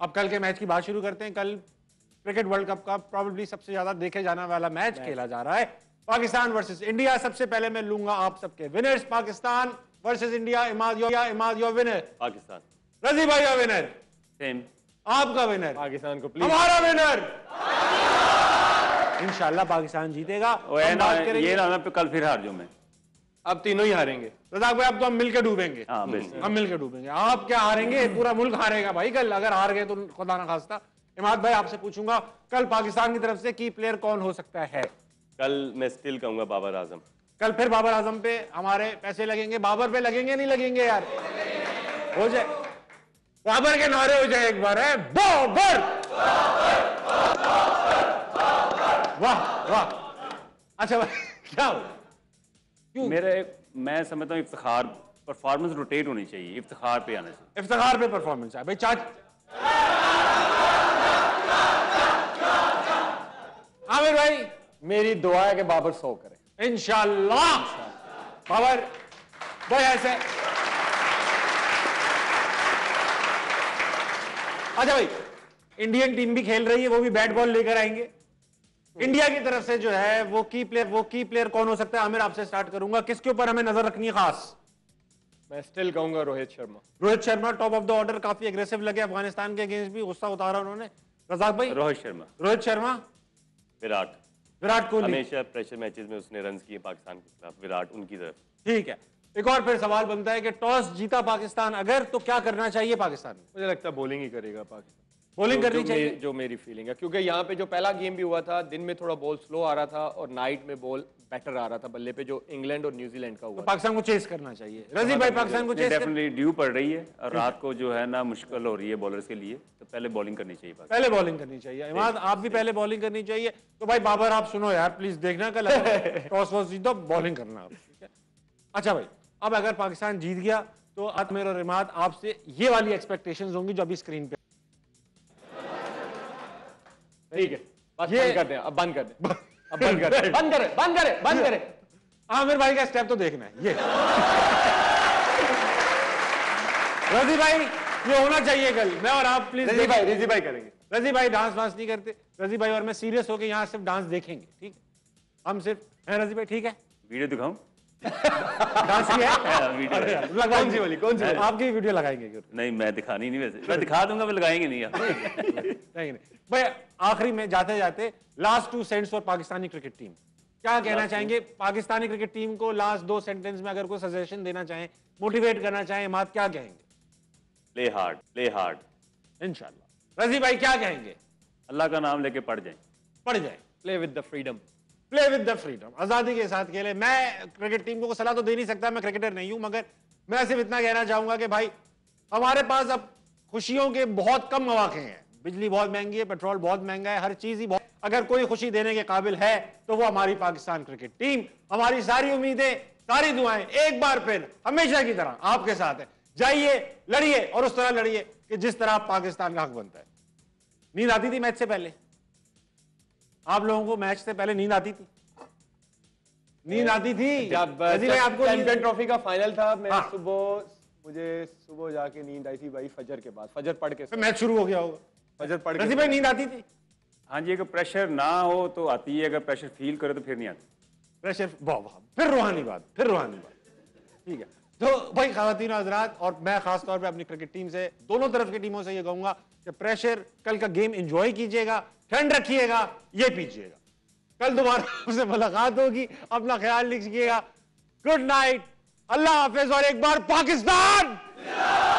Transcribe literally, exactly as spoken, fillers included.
अब कल के मैच की बात शुरू करते हैं। कल क्रिकेट वर्ल्ड कप का प्रोबेबली सबसे ज्यादा देखे जाने वाला मैच खेला जा रहा है, पाकिस्तान वर्सेस इंडिया। सबसे पहले मैं लूंगा आप सबके winners. Pakistan versus India. Imad your Imad your winner. Pakistan. Razi भाई योर विनर। सेम। आपका विनर। पाकिस्तान को प्लीज। हमारा विनर। इंशाल्लाह पाकिस्तान जीतेगा। हम बात करेंगे ये ना मैं कल फिर हार जाऊं मैं। अब तीनों ही हारेंगे रजाक भाई, अब तो हम मिलकर डूबेंगे। हाँ, हम मिलकर डूबेंगे। आप क्या हारेंगे? पूरा मुल्क हारेगा भाई कल। अगर हार गए तो खुदा ना खास्ता। इमाद भाई आपसे पूछूंगा, कल पाकिस्तान की तरफ से की प्लेयर कौन हो सकता है? कल मैं स्टिल कहूंगा बाबर आजम। कल फिर बाबर आजम पे हमारे पैसे लगेंगे। बाबर पे लगेंगे नहीं लगेंगे यार? हो जाए बाबर के नारे हो जाए एक बार। है बाबर। वाह वाह। अच्छा भाई क्या हो? क्यों? मेरे मैं समझता हूँ इफ्तिखार परफॉर्मेंस रोटेट होनी चाहिए, इफ्तिखार पे आने से। इफ्तिखार पे परफॉर्मेंस है भाई। चाच आमिर भाई, मेरी दुआ है कि बाबर सौ करे इंशाल्लाह। बाबर भाई ऐसे। अच्छा भाई, इंडियन टीम भी खेल रही है, वो भी बैट बॉल लेकर आएंगे। इंडिया की तरफ से जो है वो की प्लेयर वो की प्लेयर कौन हो सकता है? आमिर आपसे स्टार्ट करूंगा। किसके ऊपर हमें नजर रखनी है खास? मैं स्टिल कहूंगा Rohit Sharma. Rohit Sharma top of the order, काफी एग्रेसिव लगे अफगानिस्तान के अगेंस्ट भी, गुस्सा उतारा उन्होंने। रजाक भाई? रोहित शर्मा। रोहित शर्मा। विराट। विराट कोहली। हमेशा प्रेशर मैचेस में उसने रन किए पाकिस्तान के खिलाफ। विराट उनकी तरफ। ठीक है। एक और फिर सवाल बनता है कि टॉस जीता पाकिस्तान अगर, तो क्या करना चाहिए पाकिस्तान में? मुझे लगता है बॉलिंग ही करेगा पाकिस्तान। बॉलिंग जो, करनी जो चाहिए मे, जो मेरी फीलिंग है, क्योंकि यहाँ पे जो पहला गेम भी हुआ था, दिन में थोड़ा बॉल स्लो आ रहा था और नाइट में बॉल बेटर आ रहा था बल्ले पे, जो इंग्लैंड और न्यूजीलैंड का हुआ। तो पाकिस्तान को चेस करना चाहिए। रजी भाई पाकिस्तान को चेस डेफिनेटली ड्यू पड़ रही है और रात को जो है ना मुश्किल हो रही है बॉलर्स के लिए, तो पहले बॉलिंग करनी चाहिए। पहले बॉलिंग करनी चाहिए। इमाद आप भी पहले बॉलिंग करनी चाहिए। तो भाई बाबर आप सुनो यार प्लीज, देखना कल टॉस वॉस जीतो बॉलिंग करना आप, ठीक है? अच्छा भाई, अब अगर पाकिस्तान जीत गया तो आमिर और इमाद आपसे ये वाली एक्सपेक्टेशंस होंगी जो अभी स्क्रीन पे। ठीक है, बस ये बंद कर दे, अब बंद कर दे, अब बंद कर दे, बंद करे, बंद करे, बंद करे। आमिर भाई का स्टेप तो देखना है ये। रजी भाई ये होना चाहिए कल। मैं और आप प्लीज। रजी भाई, रजी भाई करेंगे। रजी भाई डांस वांस नहीं करते। रजी भाई और मैं सीरियस होकर यहाँ सिर्फ डांस देखेंगे, ठीक है? हम सिर्फ है रजी भाई, ठीक है? वीडियो दिखाऊं? डांस की है वीडियो कौन सी वाली? कौन सी वाली? आपकी वीडियो लगाएंगे? नहीं मैं दिखानी नहीं, वैसे मैं दिखा दूंगा, मैं लगाएंगे नहीं आप। नहीं नहीं भाई, आखिरी में जाते जाते last two sentence for Pakistani cricket team, क्या कहना चाहेंगे पाकिस्तानी क्रिकेट टीम को? लास्ट दो सेंटेंस में अगर कोई सजेशन देना चाहें, मोटिवेट करना चाहें, इमाद क्या कहेंगे? प्ले हार्ड, प्ले हार्ड इंशाल्लाह। रजी भाई क्या कहेंगे? अल्लाह का नाम लेके पढ़ जाए, पढ़ जाए। Play with the freedom, play with the freedom, आजादी के साथ खेले। मैं क्रिकेट टीम को सलाह तो दे नहीं सकता, मैं क्रिकेटर नहीं हूं, मगर मैं सिर्फ इतना कहना चाहूंगा कि भाई हमारे पास अब खुशियों के बहुत कम मौके हैं। बिजली बहुत महंगी है, पेट्रोल बहुत महंगा है, हर चीज ही बहुत। अगर कोई खुशी देने के काबिल है तो वो हमारी पाकिस्तान क्रिकेट टीम। हमारी सारी उम्मीदें, सारी दुआएं एक बार फिर हमेशा की तरह आपके साथ है। जाइए, लड़िए और उस तरह लड़िए कि जिस तरह पाकिस्तान का हक बनता है। नींद आती थी मैच से पहले? आप लोगों को मैच से पहले नींद आती थी? नींद आती थी जब आपको चैंपियन ट्रॉफी का फाइनल था, मैं हाँ। सुबह मुझे सुबह जाके नींद आई थी भाई, फजर के बाद, फजर पढ़ के मैच शुरू हो गया होगा, फजर पढ़ के। रजी भाई नींद आती थी? हाँ जी, अगर प्रेशर ना हो तो आती है, अगर प्रेशर फील करे तो फिर नहीं आती। प्रेशर, वाह वाह, फिर रूहानी बात, फिर रूहानी बात। ठीक है, तो भाई खवातीन हज़रात, और मैं खास तौर पे अपनी क्रिकेट टीम से, दोनों तरफ की टीमों से ये कहूंगा कि प्रेशर, कल का गेम एंजॉय कीजिएगा, ठंड रखिएगा, ये पीजिएगा। कल दोबारा आपसे मुलाकात होगी, अपना ख्याल रखिएगा। गुड नाइट, अल्लाह हाफिज, और एक बार पाकिस्तान।